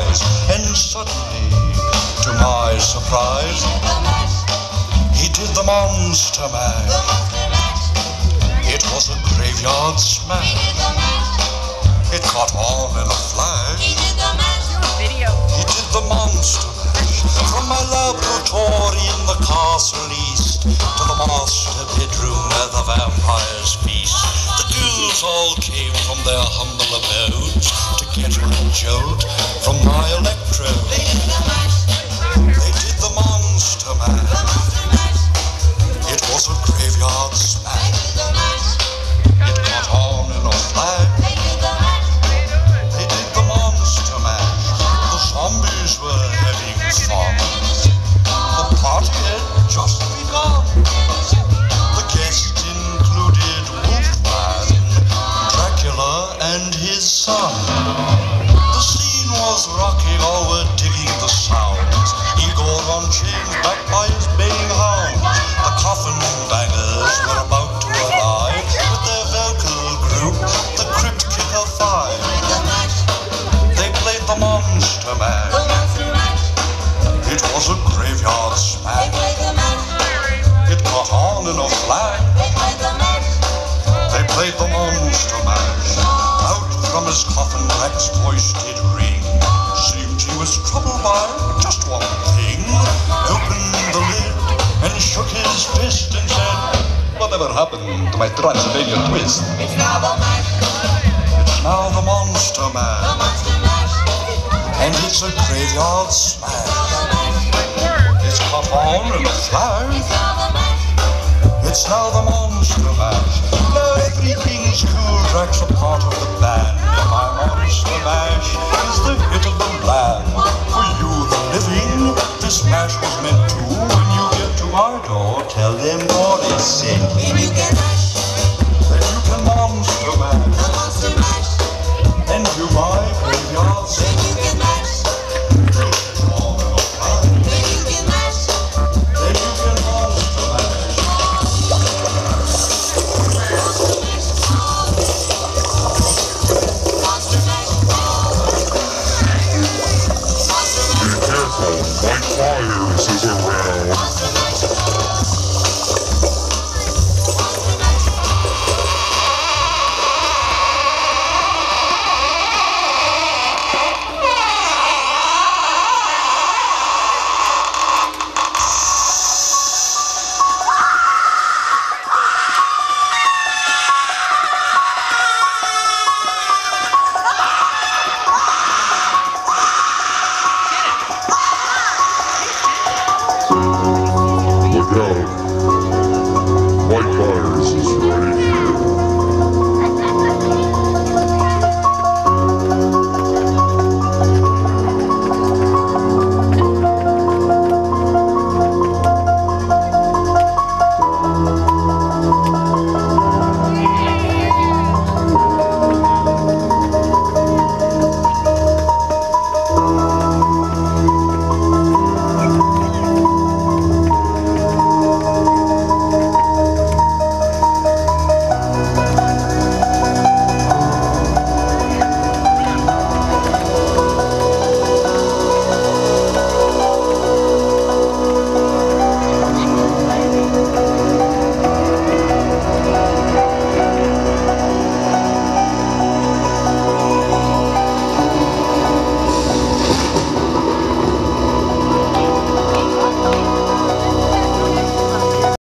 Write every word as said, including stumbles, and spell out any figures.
eyes, and suddenly, to my surprise, he did the monster mash. It was a graveyard smash. It caught on in a flash. He did the monster mash. From my laboratory in the castle east to the master bedroom where the vampires feast. The ghouls all came from their humble abodes to get a jolt from my electrode. They did the monster mash. It was a graveyard smash. It caught on in a flash. They did the monster mash. The zombies were having fun. The party had just begun. The guests included Wolfman, Dracula, and his son. The scene was rocking, all were digging the sounds. Igor on chains, backed by his baying hounds. The coffin bangers were about to arrive with their vocal group, the Crypt Kicker Five. They played the monster mash. It was a graveyard smash. It caught on in a flash. They played the monster mash. Out from his coffin, Drac's voice did ring. Seemed he was troubled by just one thing. Opened the lid and shook his fist and said, "Whatever happened to my Transylvanian twist?" It's now the mash. It's now the monster mash. The monster mash. And it's a graveyard smash. It's caught on in a flash. It's now the mash. It's now the monster mash. Now everything's cool. Drac's a part of the band. My monster mash is the hit of the land. For you, the living, this mash was meant to. When you get to my door, tell them what is said. When you can mash, then you can monster mash. The monster mash. And do my graveyard smash. When you can mash. Then you can mash. Then you can monster mash. Be careful, Mike Myers is around. Look out.